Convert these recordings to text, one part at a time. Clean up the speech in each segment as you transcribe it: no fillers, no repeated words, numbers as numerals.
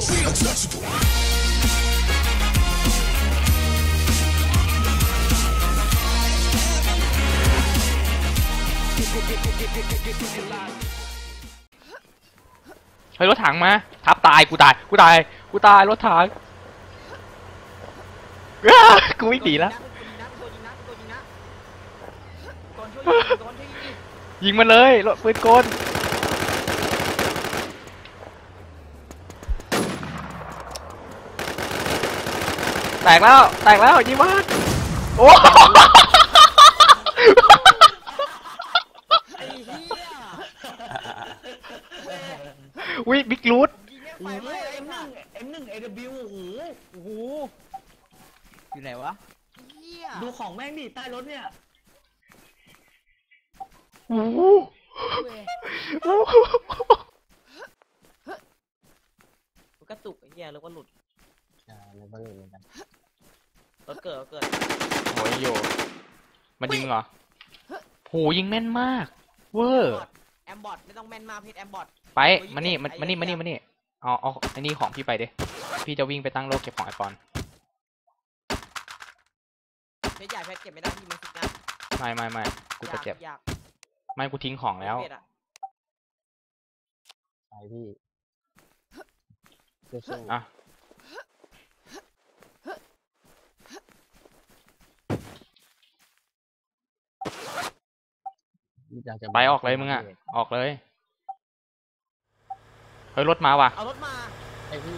เฮ้ยรถถังมาทับตายกูตายรถถังกูไม่ตีแล้วยิงมันเลยรถปืนกลแตกแล้วยิงมันโอ้วิบิ๊กรูท M1 AW โอ้โหอยู่ไหนวะดูของแม่งดิใต้รถเนี่ยโอ้โหกระตุกไอ้เหี้ยแล้วก็หลุดแล้วก็หลุดเหมือนกันรถเกิดโหยโยมันยิงเหรอโหยิงแม่นมากเวอร์แอมบอทไม่ต้องแม่นมากพี่แอมบอทไปมานี่เอาไอ้นี่ของพี่ไปดิพี่จะวิ่งไปตั้งโลกเก็บของไอปอนเพชรใหญ่เพชรเก็บไม่ได้พี่มันสินะไม่กูจะเก็บไม่กูทิ้งของแล้วไปพี่สู้อ่ะไปออกเลยมึงอ่ะออกเลยเฮ้ยรถมาว่ะเอารถมาไอ้พี่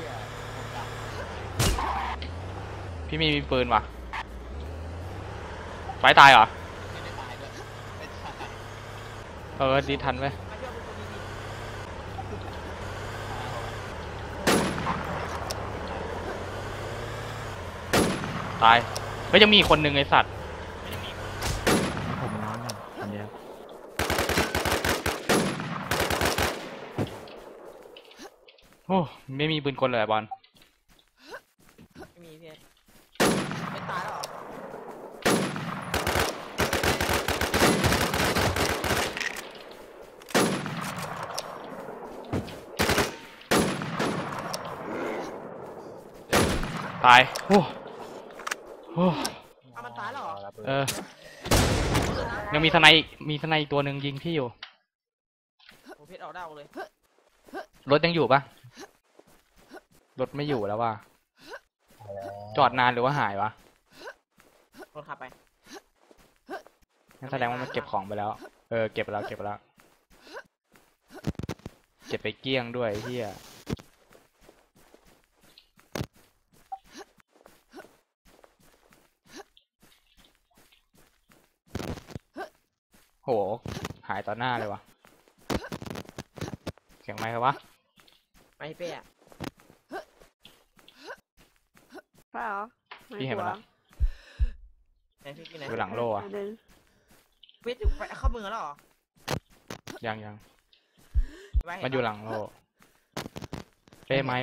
พี่มีปืนว่ะไฟตายเหรอไม่ได้ตายด้วยดีทันไหมตายเฮ้ยยังมีคนหนึ่งไอสัตว์ผมนอนนะคนเดียวโอ้ไม่มีปืนกลเลยบอลไม่มีพี่ไม่ตายหรอตายโอ้มันตายหรอยังมีสไนอีกตัวหนึ่งยิงพี่อยู่โอเพชรเอาได้เลยรถยังอยู่ปะรถไม่อยู่แล้วว่ะจอดนานหรือว่าหายวะรถขับไปนั่นแสดงว่ามันเก็บของไปแล้วเก็บไปแล้วเก็บไปเกลี้ยงด้วยเฮียโหหายต่อหน้าเลยวะเสียงไมค์ครับวะไม่เป๊ะใช่เหรอพี่เห็นมันละอยู่หลังโล่อะเป๊ะอยู่เข้ามือแล้วหรอยังมันอยู่หลังโล่เป้ไม้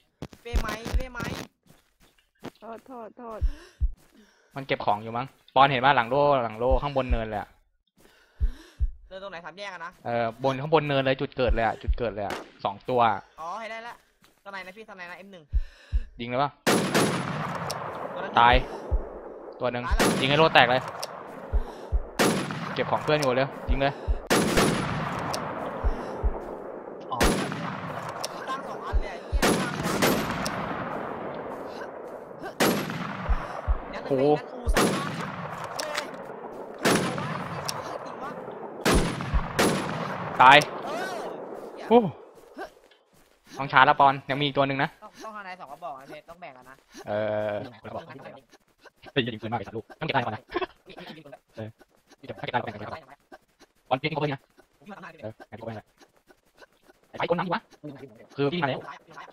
โทษมันเก็บของอยู่มั้งปอนเห็นว่าหลังโล่ข้างบนเนินเลยอะเนินตรงไหน3 แยกนะบนข้างบนเนินเลยจุดเกิดเลยอะ2 ตัวอ๋อให้ได้ละตอนไหนนะพี่ตอนไหนนะ M1 ยิงเลยปะตายตัวหนึ่งยิงให้โล่แตกเลยเก็บของเพื่อนอยู่เลยยิงเลยตั้ง2 อันเลยโอ้ตายโอ้ต้องชาร์จแล้วปอนยังมีตัวหนึ่งนะต้องหาใน2 กระบอกนะเพชรต้องแบ่งกันนะกระบอกเฮ้ยยิงปืนมากเลยสัตว์ลูกต้องเก็บได้ก่อนนะถ้าเก็บได้ก็แบ่งกันปอนเพี้ยนเขาเลยนะแบ่งกันไปเลยไอ้คนนั้นดีวะคือพี่มาแล้ว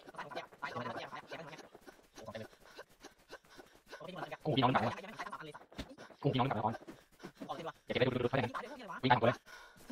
กูพี่น้องหนักวะกูพี่น้องหนักวะปอนอย่าเก็บได้ดูเขาอย่างนั้นวิ่งตามกูเลย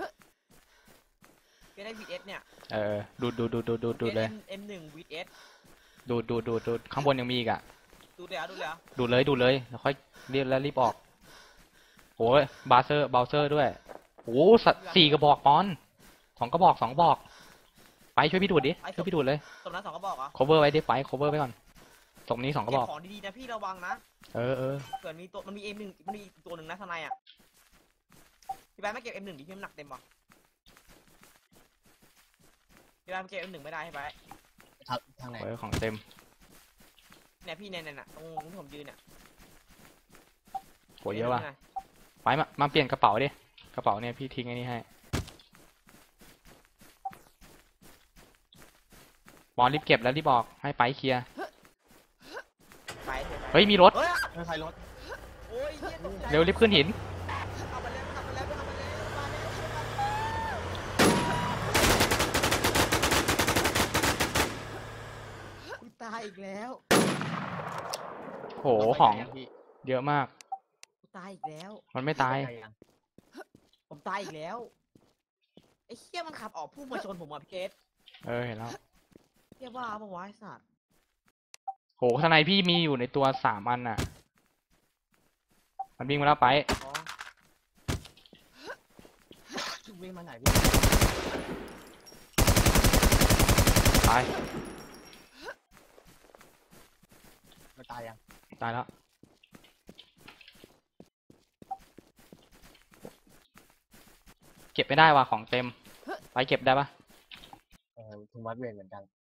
ได้ VS เนี่ยดูเลย M1 VS ดูข้างบนยังมีอีกอ่ะดูเลยแล้วค่อยรีบออกโอ้ยเบราว์เซอร์ด้วยโอ้4 กระบอกปอน2 กระบอกไปไปช่วยพี่ดูดดิช่วยพี่ดูดเลยตรงนั้น2 กระบอกเหรอ cover ไว้ดิไป cover ไว้ก่อนตรงนี้2 กระเก็บบ อกของดีๆนะพี่ระวังนะเออเกิดมีตัวมันมี M1 มันมีอีกตัวหนึ่งนะทนายอ่ะพี่แบงค์ไม่เก็บ M1 ดิพี่น้ำหนักเต็มป่ะพี่แบงค์เก็บ M1 ไม่ได้ใช่ไหมครับทางไหนเออของเต็มเนี่ยพี่เนี่ยน่ะตรงที่ผมยืนเนี่ยโหเยอะว่ะไปมาเปลี่ยนกระเป๋าดิกระเป๋าเนี่ยพี่ทิ้งไอ้นี่ให้บอลรีบเก็บแล้วรีบบอกให้ไปเคลียร์ไปเถอะเฮ้ยมีรถเฮ้ยไม่ใครรถโอ้ยเหี้ยตกใจเร็วรีบขึ้นหินเอามาแล้วเอามาแล้วเอามาแล้วมาแล้วกูตายอีกแล้วโหของพี่เยอะมากกูตายอีกแล้วมันไม่ตายไปยังผมตายอีกแล้วไอ้เหี้ยมันขับออกพุ่งมาชนผมอ่ะพี่เกตเออเห็นแล้วเหี้ยว่าปะวะไอ้สัตว์โหข้างในพี่มีอยู่ในตัว3 อันน่ะ มันวิ่งมาแล้วไปอ๋อวิ่งมาไหนพี่ตายมาตายยังตายแล้วเก็บไม่ได้ว่ะของเต็มไปเก็บได้ปะทุงวัดเวรเหมือนกัน